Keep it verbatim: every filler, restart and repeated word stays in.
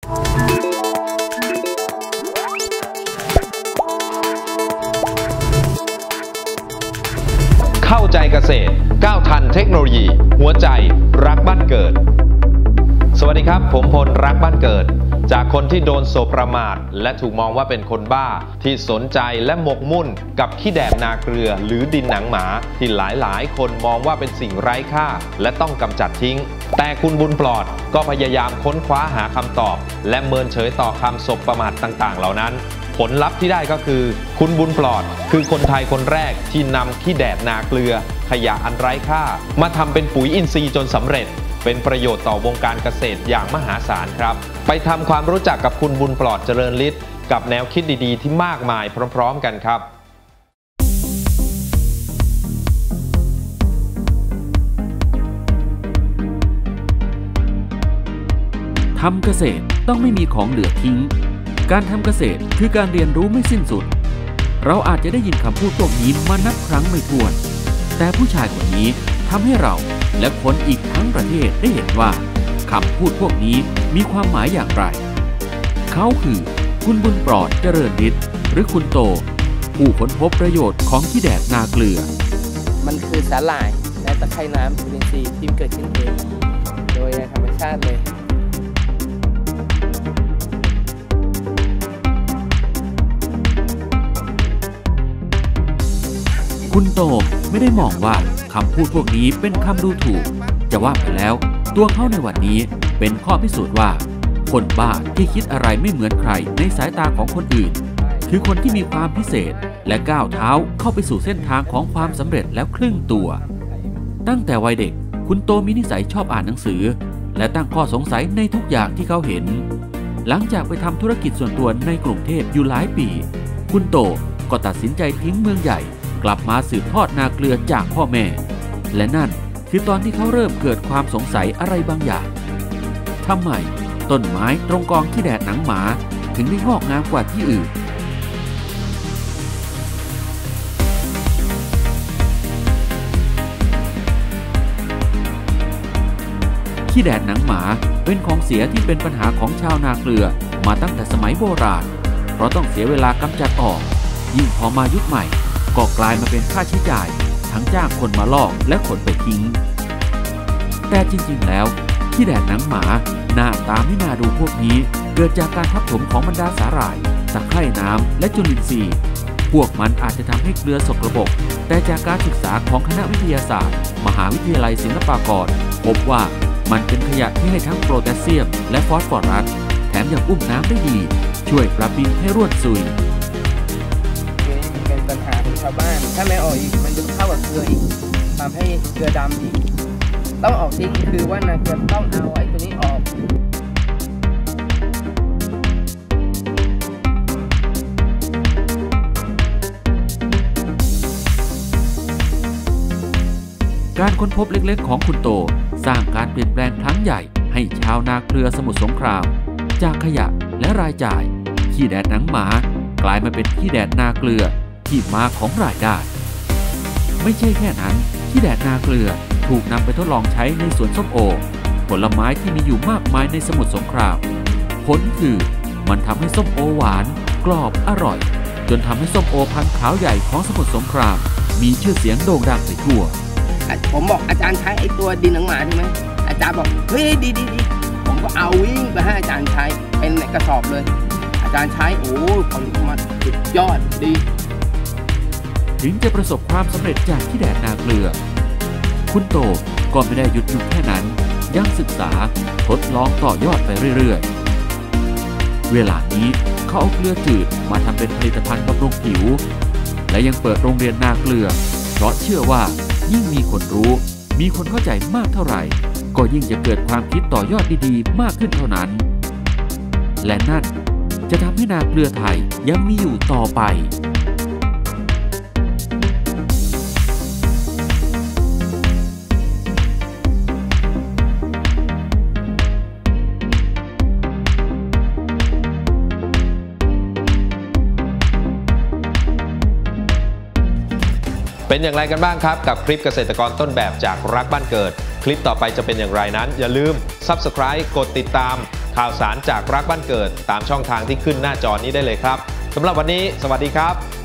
เข้าใจเกษตรก้าวทันเทคโนโลยีหัวใจรักบ้านเกิดสวัสดีครับผมพลรักบ้านเกิดจากคนที่โดนโสบประมาทและถูกมองว่าเป็นคนบ้าที่สนใจและหมกมุ่นกับขี้แดดนาเกลือหรือดินหนังหมาที่หลายๆคนมองว่าเป็นสิ่งไร้ค่าและต้องกำจัดทิ้งแต่คุณบุญปลอดก็พยายามค้นคว้าหาคำตอบและเมินเฉยต่อคำสบประมาทต่างๆเหล่านั้นผลลัพธ์ที่ได้ก็คือคุณบุญปลอดคือคนไทยคนแรกที่นำขี้แดดนาเกลือขยะอันไร้ค่ามาทำเป็นปุ๋ยอินทรีย์จนสำเร็จเป็นประโยชน์ต่อวงการเกษตรอย่างมหาศาลครับไปทำความรู้จักกับคุณบุญปลอดเจริญฤทธิ์กับแนวคิดดีๆที่มากมายพร้อมๆกันครับทำเกษตรต้องไม่มีของเหลือทิ้งการทำเกษตรคือการเรียนรู้ไม่สิ้นสุดเราอาจจะได้ยินคำพูดพวกนี้มานับครั้งไม่ถ้วนแต่ผู้ชายคนนี้ทำให้เราและคนอีกทั้งประเทศได้เห็นว่าคำพูดพวกนี้มีความหมายอย่างไรเขาคือคุณบุญปลอดเจริญฤทธิ์หรือคุณโตผู้ค้นพบประโยชน์ของขี้แดดนาเกลือมันคือสาหร่ายและตะไคร่น้ำจุลินทรีย์ที่เกิดขึ้นเองโดยธรรมชาติเลยคุณโตไม่ได้มองว่าคำพูดพวกนี้เป็นคำดูถูกจะว่าไปแล้วตัวเขาในวันนี้เป็นข้อพิสูจน์ว่าคนบ้าที่คิดอะไรไม่เหมือนใครในสายตาของคนอื่นคือคนที่มีความพิเศษและก้าวเท้าเข้าไปสู่เส้นทางของความสำเร็จแล้วครึ่งตัวตั้งแต่วัยเด็กคุณโตมีนิสัยชอบอ่านหนังสือและตั้งข้อสงสัยในทุกอย่างที่เขาเห็นหลังจากไปทำธุรกิจส่วนตัวในกรุงเทพอยู่หลายปีคุณโตก็ตัดสินใจทิ้งเมืองใหญ่กลับมาสืบทอดนาเกลือจากพ่อแม่และนั่นคือตอนที่เขาเริ่มเกิดความสงสัยอะไรบางอย่างทำไมต้นไม้ตรงกองขี้แดดหนังหมาถึงได้งอกงามกว่าที่อื่นขี้แดดหนังหมาเป็นของเสียที่เป็นปัญหาของชาวนาเกลือมาตั้งแต่สมัยโบราณเพราะต้องเสียเวลากำจัดออกยิ่งพอมายุคใหม่ก็กลายมาเป็นค่าใช้จ่ายทั้งจ้างคนมาลอกและขนไปทิ้งแต่จริงๆแล้วขี้แดดหนังหมาหน้าตาไม่น่าดูพวกนี้เกิดจากการทับถมของบรรดาสาหร่ายตะไคร่น้ำและจุลินทรีย์พวกมันอาจจะทำให้เกลือสกปรกแต่จากการศึกษาของคณะวิทยาศาสตร์มหาวิทยาลัยศิลปากรพบว่ามันเป็นขยะที่ให้ทั้งโพแทสเซียมและฟอสฟอรัสแถมยังอุ้มน้ำได้ดีช่วยปรับดินให้ร่วนซุยเป็นปัญหาของชาวบ้านถ้าไม่ออกอีกมันจะเข้ากับเกลืออีกทำให้เกลือดำอีกต้องออกทิ้งคือว่านาเกลือต้องเอาไอ้ตัวนี้ออกการค้นพบเล็กๆของคุณโตสร้างการเปลี่ยนแปลงครั้งใหญ่ให้ชาวนาเกลือสมุทรสงครามจากขยะและรายจ่ายขี้แดดหนังหมากลายมาเป็นขี้แดดนาเกลือที่มาของรายได้ไม่ใช่แค่นั้นขี้แดดนาเกลือถูกนำไปทดลองใช้ในสวนส้มโอผลไม้ที่มีอยู่มากมายในสมุทรสงครามผลคือมันทำให้ส้มโอหวานกรอบอร่อยจนทำให้ส้มโอพันธุ์ขาวใหญ่ของสมุทรสงครามมีชื่อเสียงโด่งดังไปทั่วผมบอกอาจารย์ใช้ไอ้ตัวดินหนังหมาใช่ไหมอาจารย์บอกเฮ้ยดีดีดีผมก็เอาวิ่งไปให้อาจารย์ใช้เป็นกระสอบเลยอาจารย์ใช้โอ้ผลมันสุดยอดดีถึงจะประสบความสำเร็จจากขี้แดดนาเกลือคุณโตก็ไม่ได้หยุดอยู่แค่นั้นยังศึกษาทดลองต่อยอดไปเรื่อยๆเวลานี้เขาเอาเกลือจืดมาทำเป็นผลิตภัณฑ์บำรุงผิวและยังเปิดโรงเรียนนาเกลือเพราะเชื่อว่ายิ่งมีคนรู้มีคนเข้าใจมากเท่าไหร่ก็ยิ่งจะเกิดความคิดต่อยอดดีๆมากขึ้นเท่านั้นและนั่นจะทำให้นาเกลือไทยยังมีอยู่ต่อไปเป็นอย่างไรกันบ้างครับกับคลิปเกษตรกรต้นแบบจากรักบ้านเกิดคลิปต่อไปจะเป็นอย่างไรนั้นอย่าลืม ซับสไครบ์ กดติดตามข่าวสารจากรักบ้านเกิดตามช่องทางที่ขึ้นหน้าจอนี้ได้เลยครับสำหรับวันนี้สวัสดีครับ